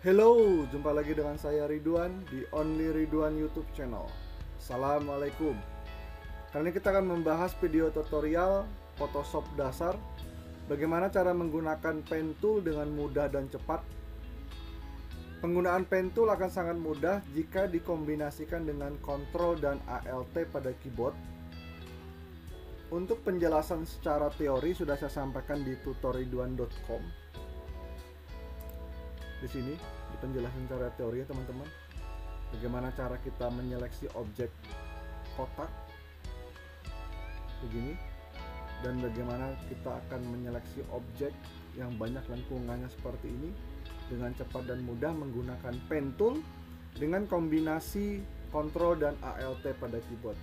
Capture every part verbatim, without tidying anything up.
Halo, jumpa lagi dengan saya Ridwan di Only Ridwan YouTube channel. Assalamualaikum. Kali ini kita akan membahas video tutorial Photoshop dasar. Bagaimana cara menggunakan pen tool dengan mudah dan cepat. Penggunaan pen tool akan sangat mudah jika dikombinasikan dengan Ctrl dan Alt pada keyboard. Untuk penjelasan secara teori sudah saya sampaikan di tutoriduan dot com. Di sini di penjelasan cara teori ya teman-teman, bagaimana cara kita menyeleksi objek kotak begini, dan bagaimana kita akan menyeleksi objek yang banyak lengkungannya seperti ini dengan cepat dan mudah menggunakan pen tool dengan kombinasi Ctrl dan Alt pada keyboard.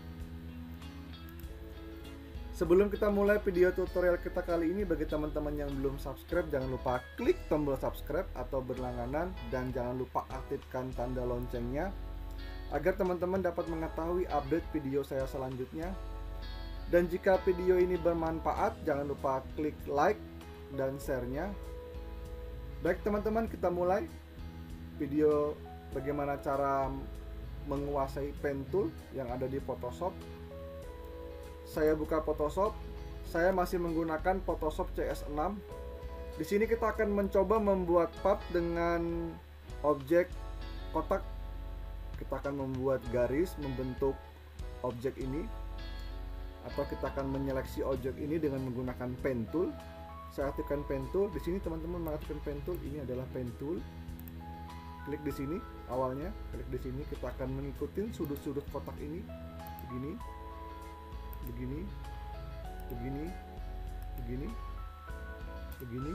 Sebelum kita mulai video tutorial kita kali ini, bagi teman-teman yang belum subscribe, jangan lupa klik tombol subscribe atau berlangganan, dan jangan lupa aktifkan tanda loncengnya agar teman-teman dapat mengetahui update video saya selanjutnya. Dan jika video ini bermanfaat, jangan lupa klik like dan share-nya. Baik teman-teman, kita mulai video bagaimana cara menguasai pen tool yang ada di Photoshop. Saya buka Photoshop. Saya masih menggunakan Photoshop C S enam. Di sini kita akan mencoba membuat part dengan objek kotak. Kita akan membuat garis membentuk objek ini, atau kita akan menyeleksi objek ini dengan menggunakan pen tool. Saya aktifkan pen tool. Di sini teman-teman mengaktifkan pen tool. Ini adalah pen tool. Klik di sini awalnya. Klik di sini. Kita akan mengikuti sudut-sudut kotak ini. Begini. Begini, begini, begini, begini,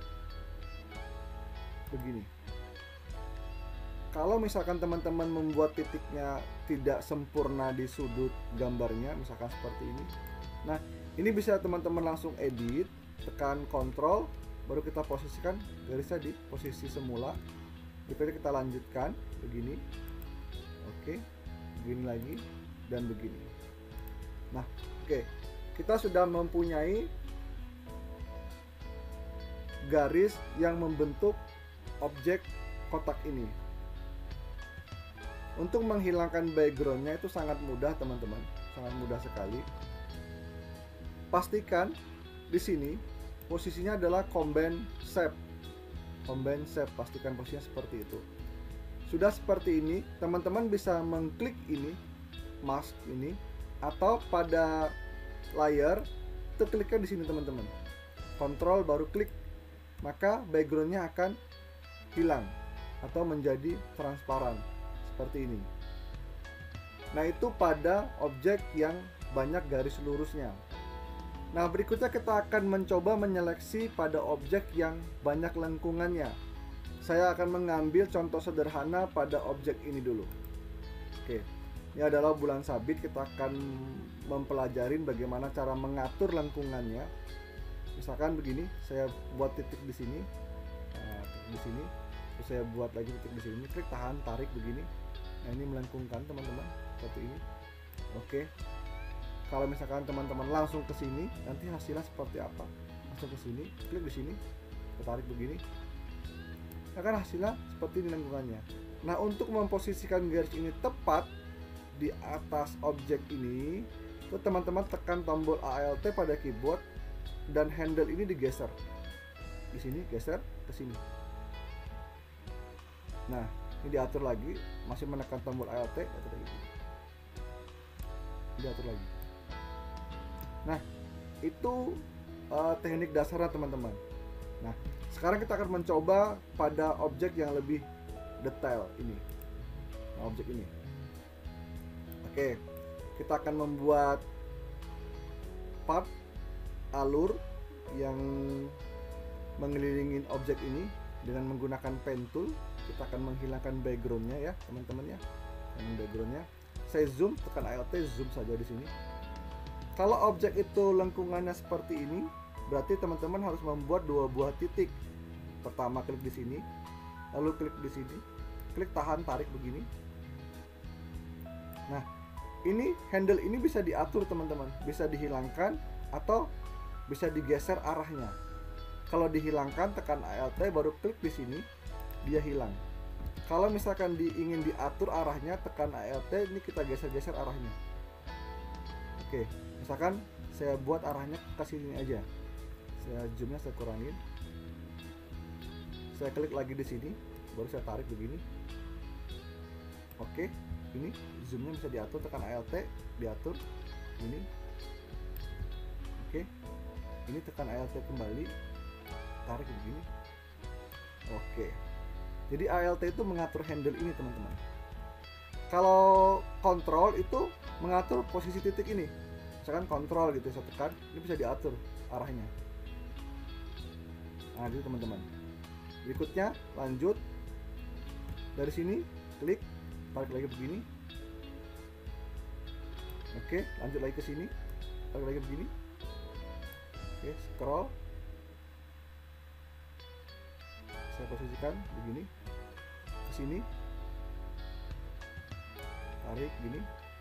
begini. Kalau misalkan teman-teman membuat titiknya tidak sempurna di sudut gambarnya, misalkan seperti ini, nah ini bisa teman-teman langsung edit, tekan Ctrl, baru kita posisikan garisnya di posisi semula. Dipilih, kita lanjutkan begini, oke, begini lagi, dan begini. Nah, oke, kita sudah mempunyai garis yang membentuk objek kotak ini. Untuk menghilangkan backgroundnya itu sangat mudah teman-teman, sangat mudah sekali. Pastikan di sini posisinya adalah combine shape, combine shape, pastikan posisinya seperti itu. Sudah seperti ini, teman-teman bisa mengklik ini, mask ini, atau pada layar itu kliknya di sini teman-teman, kontrol baru klik, maka backgroundnya akan hilang atau menjadi transparan seperti ini. Nah, itu pada objek yang banyak garis lurusnya. Nah, berikutnya kita akan mencoba menyeleksi pada objek yang banyak lengkungannya. Saya akan mengambil contoh sederhana pada objek ini dulu. Oke, ini adalah bulan sabit. Kita akan mempelajari bagaimana cara mengatur lengkungannya. Misalkan begini, saya buat titik di sini, nah, titik di sini, terus saya buat lagi titik di sini, klik tahan, tarik begini. Nah, ini melengkungkan teman-teman seperti ini. Oke, kalau misalkan teman-teman langsung ke sini, nanti hasilnya seperti apa? Langsung ke sini, klik di sini, tarik begini, nah kan hasilnya seperti ini lengkungannya. Nah, untuk memposisikan garis ini tepat di atas objek ini, itu teman-teman tekan tombol Alt pada keyboard dan handle ini digeser. Di sini geser ke sini. Nah, ini diatur lagi, masih menekan tombol Alt, diatur lagi. Diatur lagi. Nah, itu uh, teknik dasarnya teman-teman. Nah, sekarang kita akan mencoba pada objek yang lebih detail ini. Nah, objek ini. Oke, kita akan membuat part alur yang mengelilingi objek ini dengan menggunakan pen tool. Kita akan menghilangkan backgroundnya ya teman-teman ya, dan backgroundnya. Saya zoom, tekan Alt, zoom saja di sini. Kalau objek itu lengkungannya seperti ini, berarti teman-teman harus membuat dua buah titik. Pertama klik di sini, lalu klik di sini, klik tahan, tarik begini. Nah, ini handle ini bisa diatur teman-teman, bisa dihilangkan atau bisa digeser arahnya. Kalau dihilangkan tekan Alt baru klik di sini, dia hilang. Kalau misalkan di, ingin diatur arahnya, tekan Alt, ini kita geser-geser arahnya. Oke, misalkan saya buat arahnya ke sini aja. Saya zoomnya saya kurangin. Saya klik lagi di sini, baru saya tarik begini. Oke, ini zoomnya bisa diatur, tekan Alt, diatur. Ini. Oke, ini tekan Alt kembali, tarik begini. Oke. Jadi Alt itu mengatur handle ini, teman-teman. Kalau kontrol itu mengatur posisi titik ini. Misalkan kontrol gitu, saya tekan, ini bisa diatur arahnya. Nah, gitu teman-teman. Berikutnya lanjut. Dari sini klik, tarik lagi begini. Oke, lanjut lagi ke sini, tarik lagi begini. Oke, scroll. Saya posisikan begini. Ke sini. Tarik gini.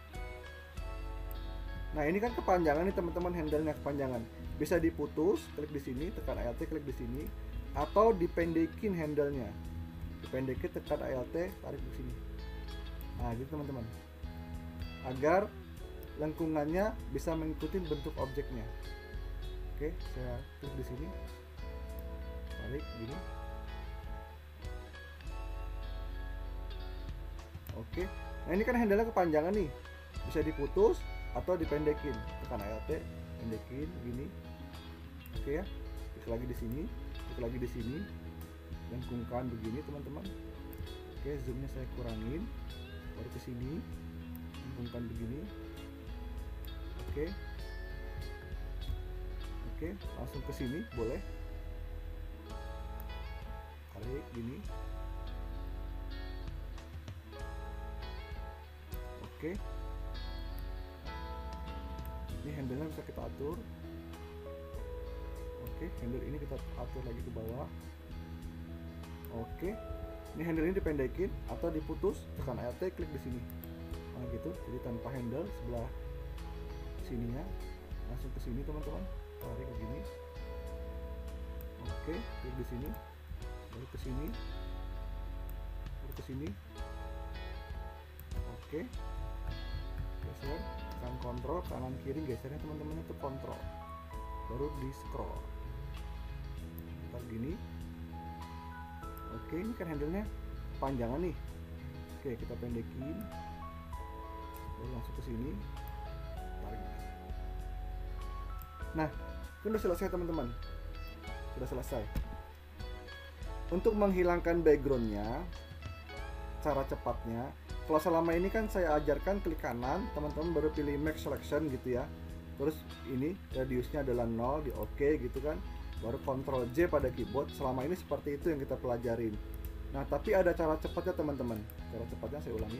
Nah, ini kan kepanjangan nih teman-teman, handle-nya kepanjangan. Bisa diputus, klik di sini, tekan Alt, klik di sini, atau dipendekin handle-nya. Dipendekin, tekan Alt, tarik di sini. Nah, gitu teman-teman. Agar lengkungannya bisa mengikuti bentuk objeknya. Oke, saya klik di sini. Tarik gini. Oke. Nah, ini kan handle-nya kepanjangan nih. Bisa diputus atau dipendekin, tekan Alt, pendekin gini. Oke ya, klik lagi di sini, klik lagi di sini, lengkungkan begini teman-teman. Oke, zoomnya saya kurangin, baru ke sini, lengkungkan begini. Oke, oke, langsung ke sini boleh. Tarik gini. Oke. Ini handle-nya bisa kita atur. Oke, handle ini kita atur lagi ke bawah. Oke, ini handle ini dipendekin atau diputus, tekan Alt, klik di sini. Nah, gitu. Jadi tanpa handle sebelah sininya, langsung ke sini teman-teman. Tarik begini. Oke, klik di sini, baru ke sini, baru ke sini. Oke, geser. Tekan kontrol kanan kiri, gesernya teman-teman itu kontrol, baru di scroll ntar gini. Oke, ini kan handle-nya panjangan nih. Oke, kita pendekin, baru langsung ke sini, tarik. Nah, itu udah selesai teman-teman, sudah selesai. Untuk menghilangkan backgroundnya, cara cepatnya, kalau selama ini kan saya ajarkan klik kanan, teman-teman baru pilih make selection gitu ya. Terus ini radiusnya adalah nol, di oke gitu kan. Baru control J pada keyboard. Selama ini seperti itu yang kita pelajarin. Nah, tapi ada cara cepatnya teman-teman. Cara cepatnya saya ulangi.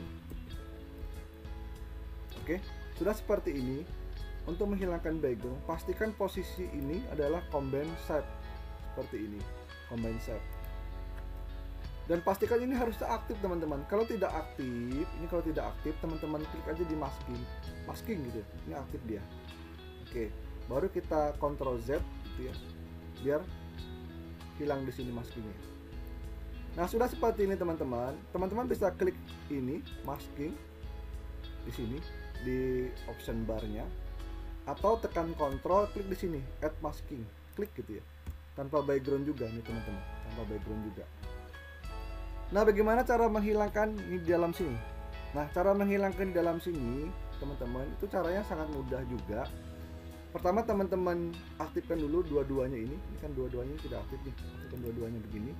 Oke, sudah seperti ini. Untuk menghilangkan background, pastikan posisi ini adalah combine shape. Seperti ini, combine shape. Dan pastikan ini harus aktif teman-teman. Kalau tidak aktif, ini kalau tidak aktif teman-teman klik aja di masking, masking gitu. Ini aktif dia. Oke, baru kita control Z gitu ya, biar hilang di sini maskingnya. Nah, sudah seperti ini teman-teman. Teman-teman bisa klik ini masking di sini di option barnya, atau tekan kontrol, klik di sini add masking, klik gitu ya. Tanpa background juga nih teman-teman, tanpa background juga. Nah, bagaimana cara menghilangkan ini di dalam sini? Nah, cara menghilangkan di dalam sini, teman-teman, itu caranya sangat mudah juga. Pertama, teman-teman aktifkan dulu dua-duanya ini. Ini kan dua-duanya tidak aktif nih. Aktifkan dua-duanya begini.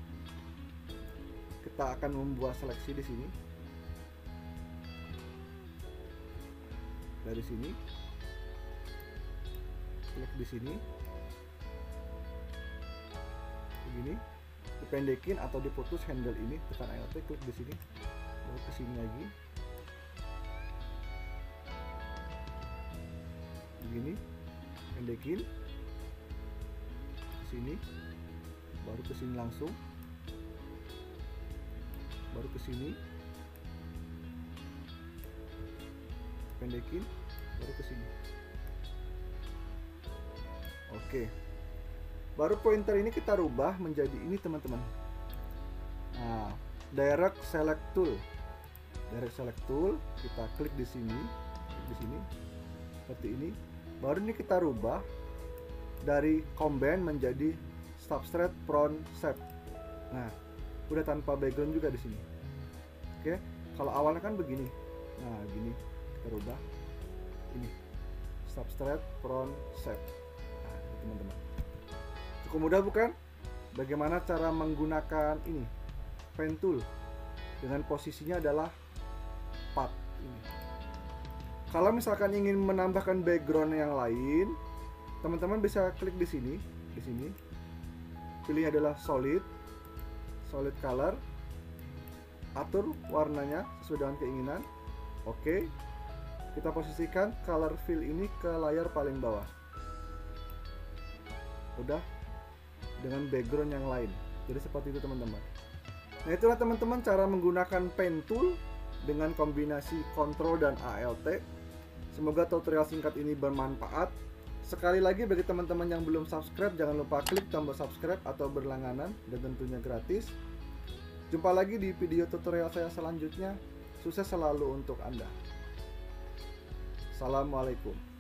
Kita akan membuat seleksi di sini. Dari sini. Klik di sini. Begini. Dipendekin atau diputus handle ini, tekan Alt, klik di sini, lalu ke sini lagi, begini, pendekin, ke sini, baru ke sini langsung, baru ke sini, pendekin, baru ke sini. Oke. Baru pointer ini kita rubah menjadi ini teman-teman. Nah, Direct Select Tool. Direct Select Tool, kita klik di sini, klik di sini, seperti ini. Baru ini kita rubah dari Combine menjadi Substrate Front Shape. Nah, udah tanpa background juga di sini. Oke, kalau awalnya kan begini. Nah, gini kita rubah ini Substrate Front Shape. Nah, teman-teman. Cukup mudah bukan? Bagaimana cara menggunakan ini pen tool dengan posisinya adalah part ini. Kalau misalkan ingin menambahkan background yang lain, teman-teman bisa klik di sini, di sini. Pilih adalah solid, solid color. Atur warnanya sesuai dengan keinginan. Oke. Kita posisikan color fill ini ke layar paling bawah. Udah dengan background yang lain. Jadi seperti itu teman-teman. Nah, itulah teman-teman cara menggunakan pen tool dengan kombinasi Ctrl dan Alt. Semoga tutorial singkat ini bermanfaat. Sekali lagi bagi teman-teman yang belum subscribe, jangan lupa klik tombol subscribe atau berlangganan dan tentunya gratis. Jumpa lagi di video tutorial saya selanjutnya. Sukses selalu untuk Anda. Assalamualaikum.